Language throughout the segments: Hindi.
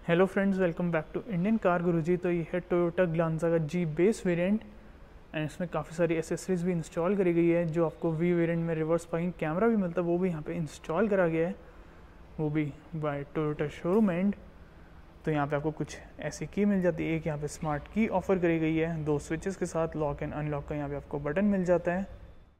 Hello friends, welcome back to Indian car Guruji. तो ये है टोयोटा ग्लांजा का जी बेस वेरिएंट एंड इसमें काफ़ी सारी एसेसरीज भी इंस्टॉल करी गई है। जो आपको वी वेरिएंट में रिवर्स पार्किंग कैमरा भी मिलता है वो भी यहाँ पे इंस्टॉल करा गया है, वो भी बाय टोयोटा शोरूम एंड। तो यहाँ पे आपको कुछ ऐसी की मिल जाती है। एक यहाँ पे स्मार्ट की ऑफर करी गई है 2 स्विचेस के साथ। लॉक एंड अनलॉक का यहाँ पे आपको बटन मिल जाता है।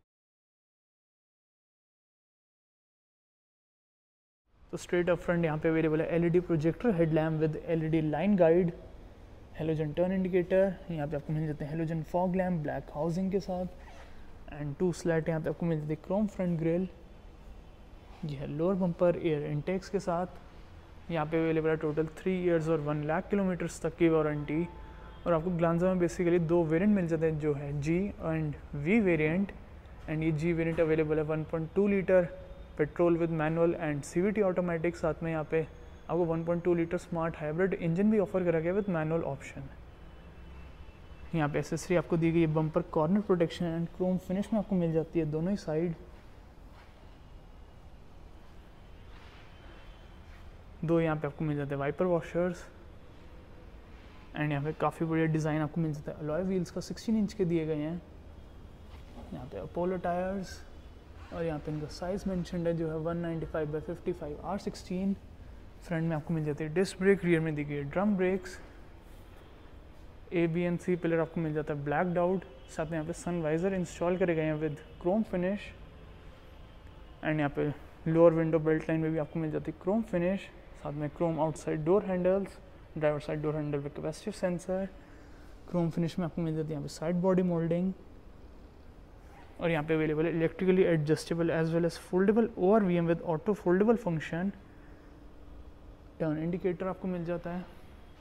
तो स्ट्रेट अप फ्रंट यहाँ पे अवेलेबल है LED projector headlamp with LED line guide, halogen turn indicator. यहाँ पे आपको मिल जाते हैं halogen fog lamp black housing के साथ एंड 2 स्लैट यहाँ पे आपको मिल जाती है क्रोम फ्रंट ग्रिल। ये है लोअर बम्पर एयर इंटेक्स के साथ। यहाँ पे अवेलेबल है टोटल 3 इयर्स और 1 लाख किलोमीटर्स तक की वारंटी। और आपको ग्लांजा में बेसिकली 2 वेरिएंट मिल जाते हैं, जो है G and V variant. And ये जी वेरिएंट अवेलेबल है 1.2 litre petrol with manual and CVT automatic. साथ में यहाँ पे आपको 1.2 लीटर स्मार्ट हाइब्रिड इंजन भी ऑफर करा गया विद मैनुअल ऑप्शन। यहाँ पे एसेसरी आपको दी गई है bumper corner protection and chrome finish में आपको मिल जाती है दोनों ही साइड। दो यहाँ पे आपको मिल जाते हैं वाइपर वॉशर्स एंड यहाँ पे काफ़ी बढ़िया डिज़ाइन आपको मिल जाता है। अलॉय व्हील्स का 16 इंच के दिए गए हैं। यहाँ पे अपोलो टायर्स और यहाँ पे इनका साइज़ मेंशन्ड है जो है 195/55 R16। फ्रंट में आपको मिल जाती है डिस्क ब्रेक, रियर में दी गई है ड्रम ब्रेक्स। ABNC पिलर आपको मिल जाता है ब्लैक आउट। साथ में यहाँ पे सन वाइजर इंस्टॉल करे गए हैं विद क्रोम फिनिश एंड यहाँ पे लोअर विंडो बेल्ट लाइन में भी आपको मिल जाती है क्रोम फिनिश। साथ में chrome outside door handles, driver side door handle with capacitive sensor. Chrome finish में आपको मिल जाती है यहाँ पे साइड बॉडी मोल्डिंग। और यहाँ पे अवेलेबल है electrically adjustable as well as foldable ORVM with auto foldable function. Turn indicator आपको मिल जाता है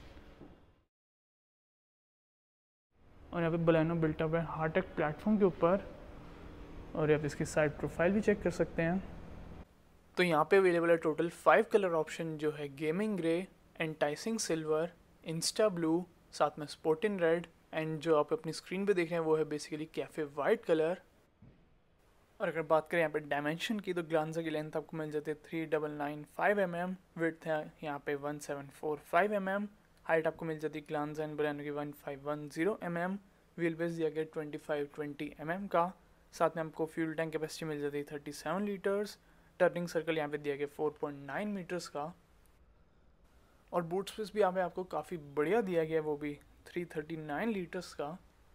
और यहाँ पे बलेनो बिल्ट अप है हार्टेक प्लेटफॉर्म के ऊपर। और यहाँ पे इसकी साइड प्रोफाइल भी चेक कर सकते हैं। तो यहाँ पे अवेलेबल है टोटल 5 कलर ऑप्शन, जो है gaming grey, enticing silver, insta blue, साथ में स्पोर्टिन रेड एंड जो आप अपनी स्क्रीन पे देख रहे हैं वो है बेसिकली कैफे वाइट कलर। और अगर बात करें यहाँ पे डायमेंशन की, तो ग्लांजा की लेंथ आपको मिल जाती है 3995 mm, विड्थ है यहाँ पे 1745 mm, हाइट आपको मिल जाती है ग्लांजा एंड बलेनो की 1510 mm, व्हील बेस दिया गया 2520 mm का। साथ में आपको फ्यूल टैंक कैपेसिटी मिल जाती है 37 लीटर्स। टर्निंग सर्कल यहाँ पे दिया गया 4.9 मीटर्स का। और बूट स्पेस भी यहाँ पे आपको काफ़ी बढ़िया दिया गया है, वो भी 339 लीटर्स का।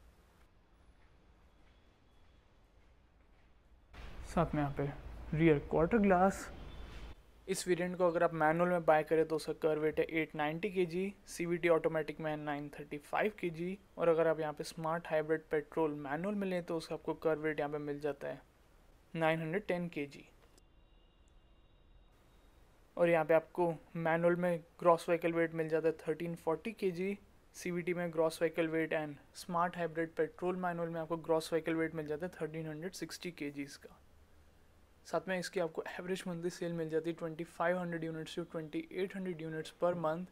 साथ में यहाँ पे रियर क्वार्टर ग्लास। इस वेरिएंट को अगर आप मैनुअल में बाय करें तो उसका कर्व वेट है 890 kg, CVT ऑटोमेटिक में है 935 kg। और अगर आप यहाँ पे स्मार्ट हाइब्रिड पेट्रोल मैनुअल में लें तो उसका आपको कर्व वेट यहाँ पे मिल जाता है 910 kg। और यहाँ पे आपको मैनुअल में ग्रॉस व्हीकल वेट मिल जाता है 1340 kg, CVT में gross vehicle weight and smart hybrid petrol manual में आपको ग्रॉस व्हीकल वेट मिल जाता है 1360 kg का। साथ में इसकी आपको एवरेज मंथली सेल मिल जाती है 2500 units to 2800 units per month.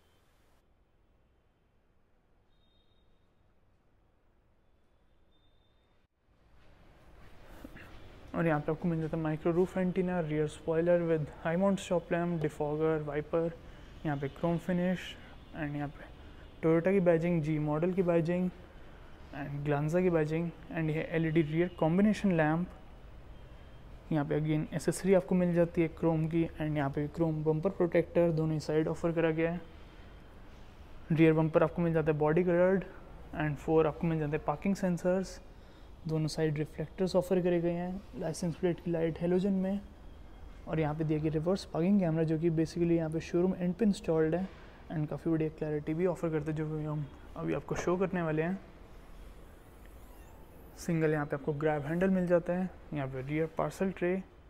और यहाँ पे आपको मिल जाता है micro roof antenna, rear spoiler with high mount stop lamp, defogger, wiper, यहाँ पे क्रोम फिनिश एंड यहाँ पे टोयोटा की बैजिंग, जी मॉडल की बैजिंग एंड ग्लांजा की बैजिंग एंड ये LED रियर कॉम्बिनेशन लैम्प। यहाँ पे अगेन एसेसरी आपको मिल जाती है क्रोम की एंड यहाँ पे क्रोम बम्पर प्रोटेक्टर दोनों ही साइड ऑफर करा गया है। रियर बम्पर आपको मिल जाता है बॉडी कलर्ड एंड 4 आपको मिल जाते हैं पार्किंग सेंसर्स। दोनों साइड रिफ्लेक्टर्स ऑफर करे गए हैं, लाइसेंस प्लेट की लाइट हेलोजन में। और यहाँ पे दिया गया रिवर्स पार्किंग कैमरा, जो कि बेसिकली यहाँ पे शोरूम एंड पे इंस्टॉल्ड है एंड काफ़ी बढ़िया क्लैरिटी भी ऑफर करते हैं, जो कि हम अभी आपको शो करने वाले हैं। सिंगल यहाँ पे आपको ग्रैब हैंडल मिल जाता है, यहाँ पे रियर पार्सल ट्रे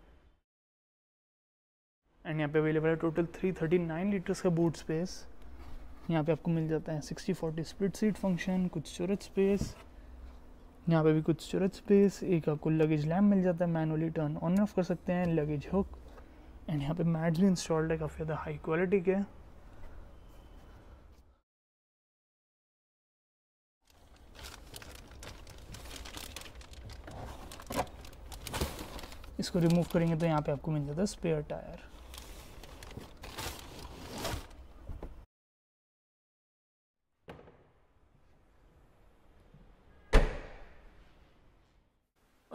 एंड यहाँ पे अवेलेबल है टोटल 339 लीटर्स का बूट स्पेस। यहाँ पे आपको मिल जाता है 60-40 स्प्लिट सीट फंक्शन, कुछ स्टोरेज स्पेस, यहाँ पे भी कुछ स्टोरेज स्पेस। एक आपको लगेज लैम्प मिल जाता है, मैनुअली टर्न ऑन ऑफ कर सकते हैं, लगेज हुक एंड यहाँ पे मैट्स भी इंस्टॉल्ड है काफ़ी ज़्यादा हाई क्वालिटी के। इसको रिमूव करेंगे तो यहाँ पे आपको मिल जाता है स्पेयर टायर।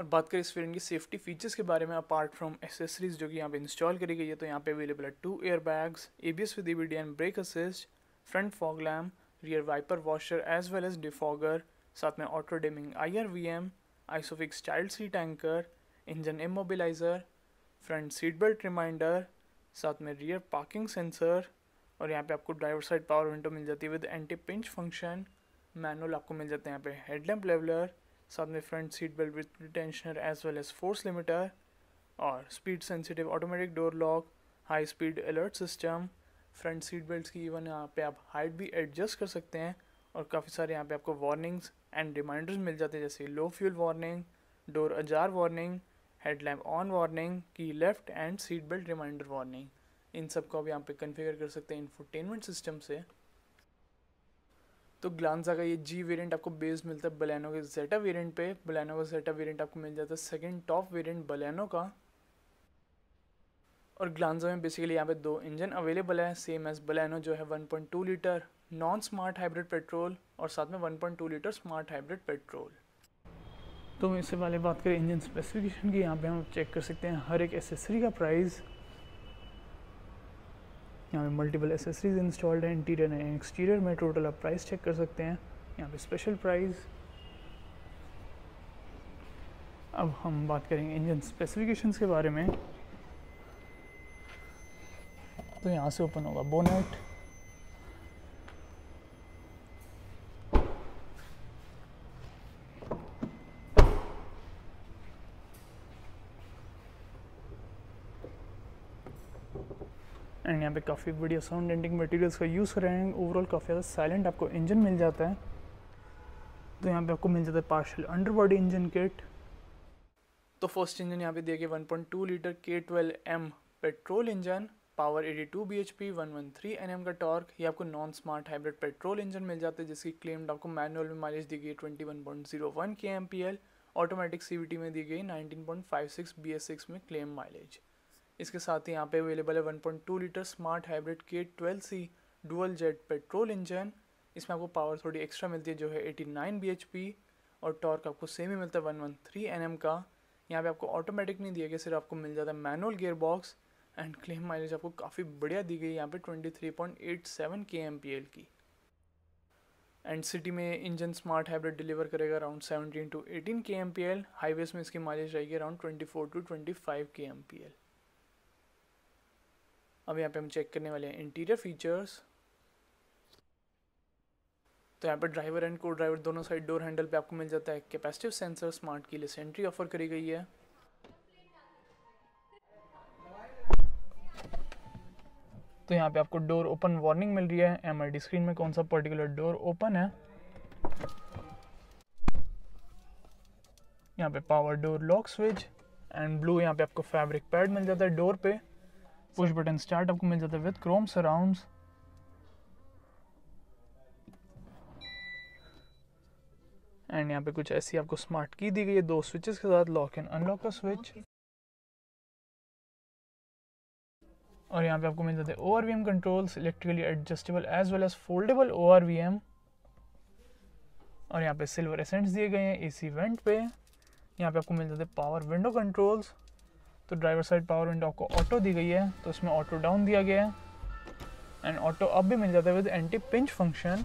अब बात करें इस वेरिएंट की सेफ्टी फीचर्स के बारे में, अपार्ट फ्रॉम एसेसरीज जो कि यहाँ पे इंस्टॉल करी गई है, तो यहाँ पे अवेलेबल है 2 air bags, ABS with EBD and brake assist, front fog lamp, rear wiper washer as well as defogger, साथ में auto dimming IRVM, isofix child seat anchor, engine immobilizer, front seat belt reminder, साथ में रियर पार्किंग सेंसर, और यहाँ पे आपको ड्राइवर साइड पावर विंडो मिल जाती है with anti pinch function, manual आपको मिल जाते हैं यहाँ पे हेडलैम्प लेवलर, साथ में front seat belt with pretensioner as well as force limiter, और speed sensitive automatic door lock, high speed alert system, front seat belts की इवन यहाँ पे आप हाइट भी एडजस्ट कर सकते हैं, और काफ़ी सारे यहाँ पे आपको वार्निंग्स एंड रिमाइंडर्स मिल जाते हैं, जैसे low fuel warning, door ajar warning, headlamp on warning, key left and seat belt reminder warning. इन सब को आप यहाँ पे कन्फिगर कर सकते हैं इंफोटेनमेंट सिस्टम से। तो ग्लांजा का ये G वेरिएंट आपको बेस्ड मिलता है बलेनो के जेटा वेरिएंट पे। बलेनो का जेटा वेरिएंट आपको मिल जाता है सेकंड टॉप वेरिएंट बलेनो का। और ग्लांजा में बेसिकली यहाँ पे 2 इंजन अवेलेबल है, सेम एज बलेनो जो है 1.2 litre non smart hybrid petrol, और साथ में 1.2 लीटर स्मार्ट हाइब्रिड पेट्रोल। तो इससे पहले बात करें इंजन स्पेसिफिकेशन की, यहाँ पे हम चेक कर सकते हैं हर एक एसेसरी का प्राइस। यहाँ पे मल्टीपल एसेसरीज इंस्टॉल्ड है इंटीरियर एंड एक्सटीरियर में, टोटल आप प्राइस चेक कर सकते हैं। यहाँ पे स्पेशल प्राइस। अब हम बात करेंगे इंजन स्पेसिफिकेशंस के बारे में। तो यहाँ से ओपन होगा बोनेट, एंड यहाँ पे काफ़ी बढ़िया साउंड डेंटिंग मटेरियल्स का यूज़ कर रहे हैं। ओवरऑल काफ़ी ज़्यादा साइलेंट आपको इंजन मिल जाता है। तो यहाँ पे आपको मिल जाता है पार्शियल अंडरबॉडी इंजन किट। तो फर्स्ट इंजन यहाँ पे दिया गया 1.2 litre K12M petrol engine, power 82 bhp, 113 Nm का टॉर्क। ये आपको non smart hybrid petrol engine मिल जाता है, जिसकी क्लेम्ड आपको मैनुअल में माइलेज दी गई 21.01 kmpl, ऑटोमेटिक CVT में दी गई 19.56 BS6 में क्लेम माइलेज। इसके साथ ही यहाँ पे अवेलेबल है 1.2 litre smart hybrid K12C dual jet petrol engine. इसमें आपको पावर थोड़ी एक्स्ट्रा मिलती है जो है 89 bhp, और टॉर्क आपको सेम ही मिलता है 113 Nm का। यहाँ पे आपको ऑटोमेटिक नहीं दिया गया, सिर्फ आपको मिल जाता है manual gear box, and claim mileage आपको काफ़ी बढ़िया दी गई यहाँ पे 23.87 kmpl की। एंड सिटी में इंजन स्मार्ट हाइब्रिड डिलीवर करेगा अराउंड 17 to 18 kmpl, हाईवेज में इसकी माइलेज रहेगी अराउंड 24 to 25 kmpl। अब यहाँ पे हम चेक करने वाले हैं इंटीरियर फीचर्स। तो यहाँ पे ड्राइवर एंड को ड्राइवर दोनों साइड डोर हैंडल पे आपको मिल जाता है capacitive sensor, smart keyless entry offer करी गई है। तो यहाँ पे आपको डोर ओपन वार्निंग मिल रही है, MID स्क्रीन में कौन सा पर्टिकुलर डोर ओपन है। यहाँ पे power door lock switch and blue यहाँ पे आपको फैब्रिक पैड मिल जाता है डोर पे। पुश बटन स्टार्ट आपको मिल जाता है विद क्रोम सराउंड्स। एंड यहाँ पे कुछ ऐसी आपको स्मार्ट की दी गई है 2 स्विचेस के साथ, लॉक एंड अनलॉक का स्विच। और यहाँ पे आपको मिल जाते हैं ORVM controls, electrically adjustable as well as foldable ORVM। और यहाँ पे सिल्वर एसेंट्स दिए गए हैं AC वेंट पे। यहाँ पे आपको मिल जाते हैं पावर विंडो कंट्रोल्स। तो ड्राइवर साइड पावर विंडो आपको ऑटो दी गई है, तो इसमें ऑटो डाउन दिया गया है, एंड ऑटो अप भी मिल जाता है विद एंटी पिंच फंक्शन।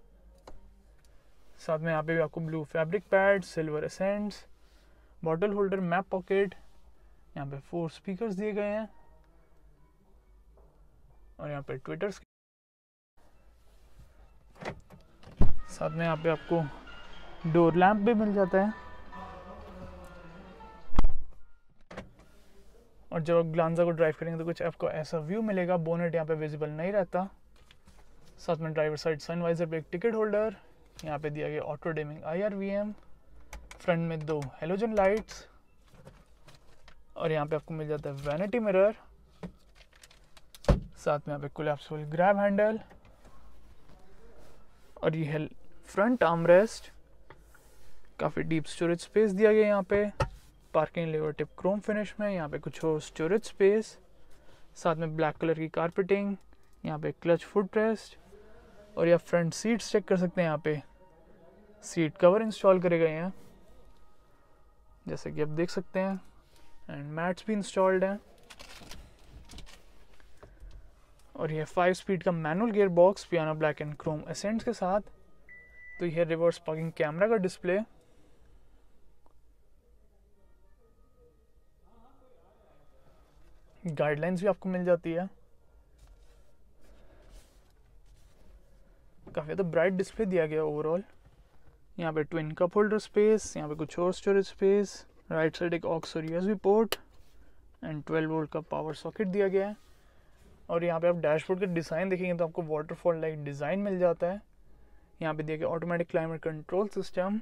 साथ में यहाँ पे भी आपको blue fabric pad, silver accents, bottle holder, map pocket. यहाँ पे 4 स्पीकर्स दिए गए हैं, और यहाँ पे ट्विटर्स। साथ में यहाँ पे आपको डोर लैंप भी मिल जाता है। और जब आप ग्लांजा को ड्राइव करेंगे तो कुछ आपको ऐसा व्यू मिलेगा, बोनेट यहाँ पे विजिबल नहीं रहता। साथ में ड्राइवर साइड सनवाइजर पे एक टिकट होल्डर, यहाँ पे दिया गया ऑटो डिमिंग IRVM, फ्रंट में 2 हेलोजन लाइट्स, और यहाँ पे आपको मिल जाता है वैनिटी मिरर। साथ में यहाँ पे कोलैप्सिबल ग्रैब हैंडल, और ये है फ्रंट आर्मरेस्ट। काफ़ी डीप स्टोरेज स्पेस दिया गया यहाँ पे, parking lever tip chrome finish में। यहाँ पे कुछ और स्टोरेज स्पेस, साथ में ब्लैक कलर की कारपेटिंग, यहाँ पे क्लच फुट रेस्ट, और या फ्रंट सीट्स चेक कर सकते हैं। यहाँ पे सीट कवर इंस्टॉल करे गए हैं। जैसे कि आप देख सकते हैं, एंड मैट्स भी इंस्टॉल्ड हैं। और ये 5 स्पीड का manual gear box piano black and chrome accents के साथ। तो यह रिवर्स पार्किंग कैमरा का डिस्प्ले, गाइडलाइंस भी आपको मिल जाती है। काफ़ी ज़्यादा ब्राइट डिस्प्ले दिया गया ओवरऑल। यहाँ पे ट्विन कप होल्डर स्पेस, यहाँ पे कुछ और स्टोरेज स्पेस, राइट साइड एक ऑक्स और यूएसबी पोर्ट एंड 12 वोल्ट का पावर सॉकेट दिया गया है। और यहाँ पे आप डैशबोर्ड का डिज़ाइन देखेंगे तो आपको वाटरफॉल लाइक डिज़ाइन मिल जाता है। यहाँ पे देखिए ऑटोमेटिक क्लाइमेट कंट्रोल सिस्टम।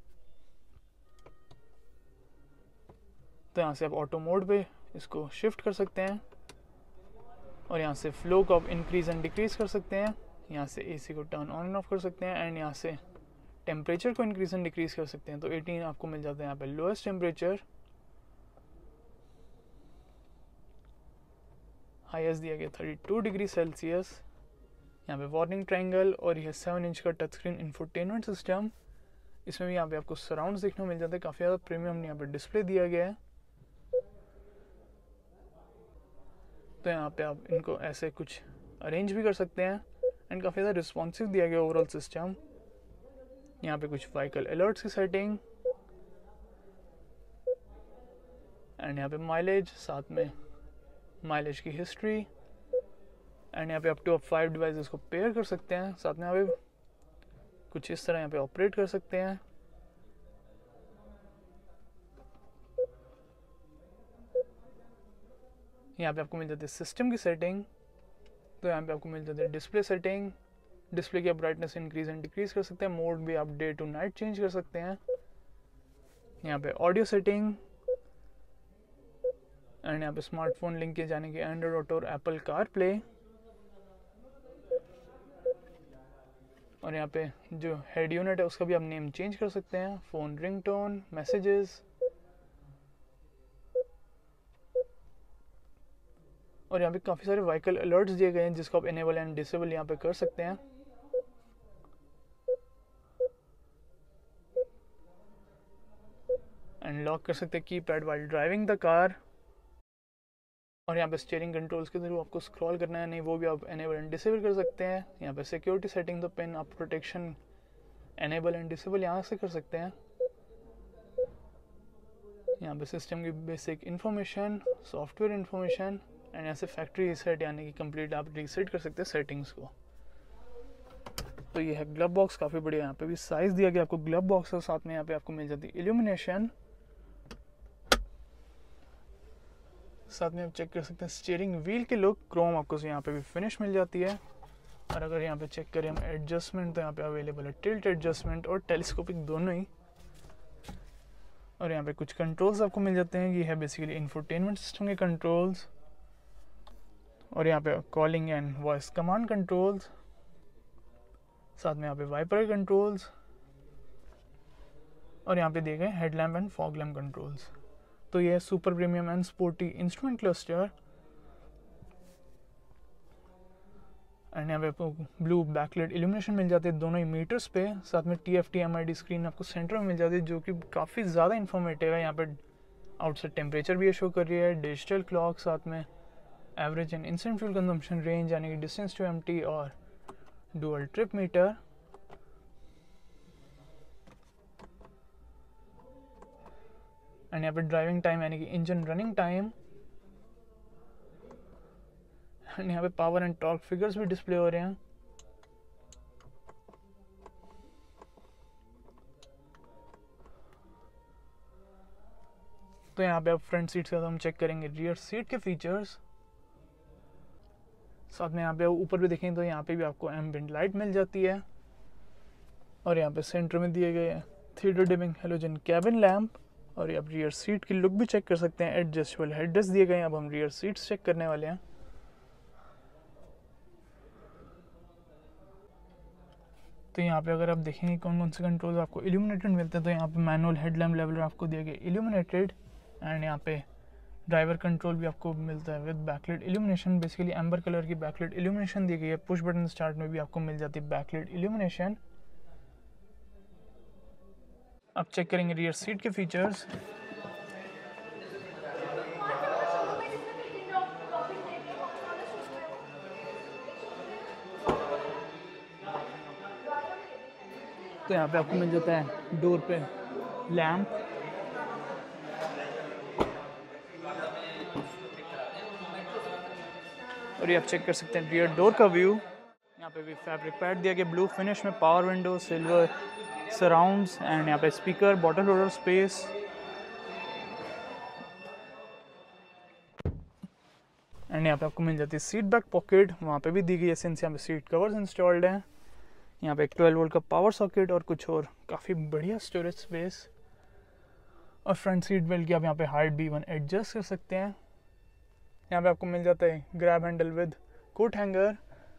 तो यहाँ से आप ऑटो मोड पे इसको शिफ्ट कर सकते हैं और यहाँ से फ्लो को आप इंक्रीज एंड डिक्रीज कर सकते हैं। यहाँ से एसी को टर्न ऑन एंड ऑफ कर सकते हैं एंड यहाँ से टेम्परेचर को इंक्रीज एंड डिक्रीज कर सकते हैं। तो 18 आपको मिल जाता है यहाँ पे लोएस्ट टेम्परेचर, हाईएस्ट दिया गया 32 डिग्री सेल्सियस। यहाँ पे वार्निंग ट्रायंगल और यह 7 इंच का टच स्क्रीन इंफोटेनमेंट सिस्टम। इसमें भी यहाँ पे आपको सराउंड्स देखने को मिल जाते हैं, काफ़ी ज़्यादा प्रीमियम यहाँ पे डिस्प्ले दिया गया है। तो यहाँ पे आप इनको ऐसे कुछ अरेंज भी कर सकते हैं एंड काफ़ी ज़्यादा रिस्पॉन्सिव दिया गया ओवरऑल सिस्टम। यहाँ पे कुछ व्हीकल अलर्ट्स की सेटिंग एंड यहाँ पे माइलेज, साथ में माइलेज की हिस्ट्री एंड यहाँ पे अप टू 5 डिवाइसेस को पेयर कर सकते हैं। साथ में यहाँ पे कुछ इस तरह यहाँ पे ऑपरेट कर सकते हैं। यहाँ पे आपको मिल जाती है सिस्टम की सेटिंग। तो यहाँ पे आपको मिल जाती है डिस्प्ले सेटिंग। डिस्प्ले की ब्राइटनेस इंक्रीज एंड डिक्रीज कर सकते हैं। मोड भी आप डे टू नाइट चेंज कर सकते हैं। यहाँ पे ऑडियो सेटिंग एंड यहाँ पे स्मार्टफोन लिंक किए जाने के एंड्रॉइड ऑटो और एप्पल कार प्ले। और यहाँ पे जो हेड यूनिट है उसका भी आप नेम चेंज कर सकते हैं। फ़ोन रिंगटोन, मैसेजेस और यहाँ पे काफ़ी सारे व्हीकल अलर्ट्स दिए गए हैं जिसको आप इनेबल एंड डिसेबल यहाँ पे कर सकते हैं। एंड लॉक कर सकते हैं keypad while driving the car. और यहाँ पे स्टीयरिंग कंट्रोल्स के थ्रू आपको स्क्रॉल करना है नहीं वो भी आप इनेबल एंड डिसेबल कर सकते हैं। यहाँ पे सिक्योरिटी सेटिंग, तो पिन आप प्रोटेक्शन इनेबल एंड डिसेबल यहाँ से कर सकते हैं। यहाँ पे सिस्टम की basic information, software information and ऐसे फैक्ट्री रीसेट यानी कि कंप्लीट आप रीसेट कर सकते हैं सेटिंग्स को। तो ये है ग्लव बॉक्स, काफ़ी बढ़िया। यहाँ पे भी साइज़ दिया गया आपको ग्लव बॉक्स और साथ में यहाँ पे आपको मिल जाती है इल्यूमिनेशन। साथ में आप चेक कर सकते हैं स्टीयरिंग व्हील की लुक, क्रोम आपको यहाँ पे भी फिनिश मिल जाती है। और अगर यहाँ पे चेक करें हम एडजस्टमेंट तो यहाँ पे अवेलेबल है टिल्ट एडजस्टमेंट और टेलीस्कोपिक दोनों ही। और यहाँ पे कुछ कंट्रोल्स आपको मिल जाते हैं। ये है बेसिकली इंफोटेनमेंट सिस्टम के कंट्रोल्स और यहाँ पे calling and voice command controls. साथ में यहाँ पे वाइपर कंट्रोल्स और यहाँ पे दिए गए headlamp and fog lamp controls. तो ये है super premium and sporty instrument cluster and यहाँ पे आपको ब्लू बैकलाइट इल्यूमिनेशन मिल जाती है दोनों ही मीटर्स पे। साथ में TFT MID स्क्रीन आपको सेंटर में मिल जाती है जो कि काफ़ी ज़्यादा इन्फॉर्मेटिव है। यहाँ पे आउटसाइड टेम्परेचर भी शो कर रही है, डिजिटल क्लॉक, साथ में average and instant fuel consumption range यानी कि डिस्टेंस टू एम्प्टी और डुअल ट्रिप मीटर। एंड यहाँ पे ड्राइविंग टाइम यानी कि इंजन रनिंग टाइम एंड यहाँ पे पावर एंड टॉर्क फिगर्स भी डिस्प्ले हो रहे हैं। तो यहाँ पे आप फ्रंट सीट से हम चेक करेंगे रियर सीट के फीचर्स। साथ में यहाँ पे ऊपर भी देखें तो यहाँ पे भी आपको एम्बिएंट लाइट मिल जाती है और यहाँ पे सेंटर में दिए गए theatre dimming halogen cabin lamp. और आप रियर सीट की लुक भी चेक कर सकते हैं। एडजस्टेबल हेडरेस्ट दिए गए हैं। अब हम रियर सीट्स चेक करने वाले हैं। तो यहाँ पे अगर आप देखेंगे कौन कौन से कंट्रोल आपको इल्यूमिनेटेड मिलते हैं तो यहाँ पे मैनुअल हेडलैम्प लेवलर आपको दिया गया इल्यूमिनेटेड एंड यहाँ पे ड्राइवर कंट्रोल भी आपको मिलता है with backlight illumination. Basically amber colour की बैकलाइट इल्यूमिनेशन दी गई है। पुश बटन स्टार्ट में भी आपको मिल जाती है बैकलाइट इल्यूमिनेशन। अब चेक करेंगे रियर सीट के फीचर्स। तो यहाँ पे आपको मिल जाता है डोर पे लैम्प, और ये आप चेक कर सकते हैं रियर डोर का व्यू। यहाँ पे भी फैब्रिक पैड दिया गया ब्लू फिनिश में, power window, silver surrounds and यहाँ पे speaker, bottle holder space. And यहाँ पे आपको मिल जाती है सीट बैक पॉकेट, वहाँ पे भी दी गई है सिंस यहाँ पे सीट कवर्स इंस्टॉल्ड हैं। यहाँ पे एक 12 वोल्ट का पावर सॉकेट और कुछ और काफ़ी बढ़िया स्टोरेज स्पेस। और फ्रंट सीट बेल्ट की आप यहाँ पे हाइट भी वन एडजस्ट कर सकते हैं। यहाँ पे आपको मिल जाता है grab handle with coat hanger,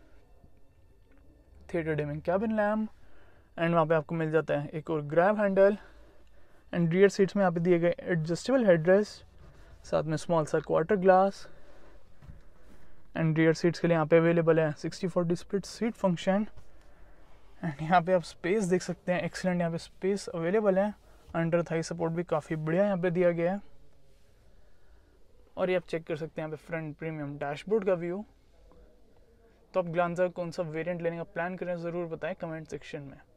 theatre dimming cabin lamp, and वहाँ पे आपको मिल जाता है एक और grab handle. And rear seats में यहाँ पे दिए गए एडजस्टेबल हेडरेस्ट, साथ में स्मॉल सा quarter glass. And rear seats के लिए यहाँ पे अवेलेबल है 60-40 स्प्लिट सीट फंक्शन। एंड यहाँ पे आप स्पेस देख सकते हैं, एक्सीलेंट यहाँ पे स्पेस अवेलेबल है। अंडर थाई सपोर्ट भी काफ़ी बढ़िया यहाँ पे दिया गया है। और ये आप चेक कर सकते हैं यहाँ पे फ्रंट प्रीमियम डैशबोर्ड का व्यू। तो आप ग्लांजा कौन सा वेरिएंट लेने का प्लान करें ज़रूर बताएं कमेंट सेक्शन में।